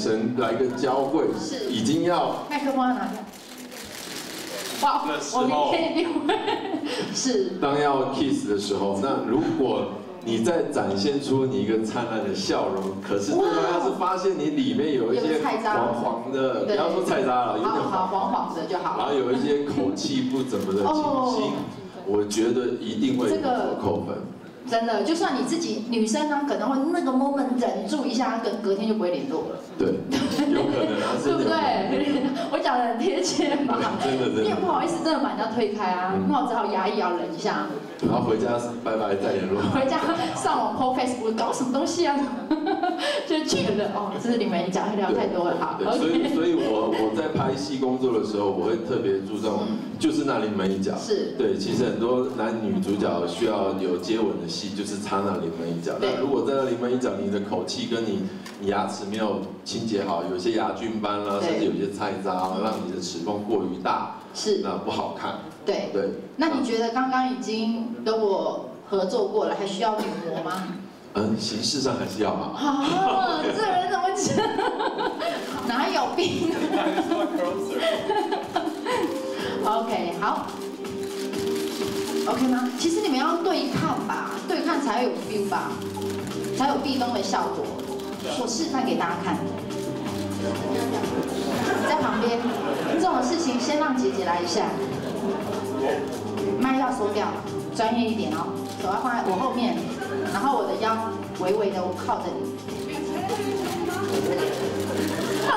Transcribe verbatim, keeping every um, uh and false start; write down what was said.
神来个交汇， 是已经要麦克风要拿掉。哇，我明天一定会是。 当要 kiss 的时候，那如果你再展现出你一个灿烂的笑容，可是对方要是发现你里面有一些黄黄的，不要说菜渣了，有点好黄黄的就好。 然后有一些口气不怎么的清新，我觉得一定会扣分。 真的，就算你自己女生呢，可能会那个 moment 忍住一下，隔隔天就不会联络了。 对，有可能啊， 对不对？我讲的很贴切嘛。 真的真的。 你也不好意思，真的把人家推开啊，那我只好压抑，要忍一下。 然后回家拜拜再联络。 回家上网 po Facebook 搞什么东西啊？就觉得哦，这是你们讲聊太多了，好。 对，所以所以我我在拍戏工作的时候，我会特别注重，就是那临门一脚。是。对，其实很多男女主角需要有接吻的戏，就是差那临门一脚。那如果在那临门一脚，你的口气跟你你牙齿没有清洁好，有些牙菌斑啦，甚至有些菜渣，让你的齿缝过于大，是那不好看。对对。 那你觉得刚刚已经跟我合作过了，还需要女模吗？ 嗯，形式上还是要嘛。 啊，这个人怎么讲？哪有病？OK， 好。OK 吗？其实你们要对看吧，对看才有 feel 吧，才有壁咚的效果。我示范给大家看。你在旁边，这种事情先让姐姐来一下。麦要收掉，专业一点哦。手要放在我后面，然后我的腰微微的靠着你。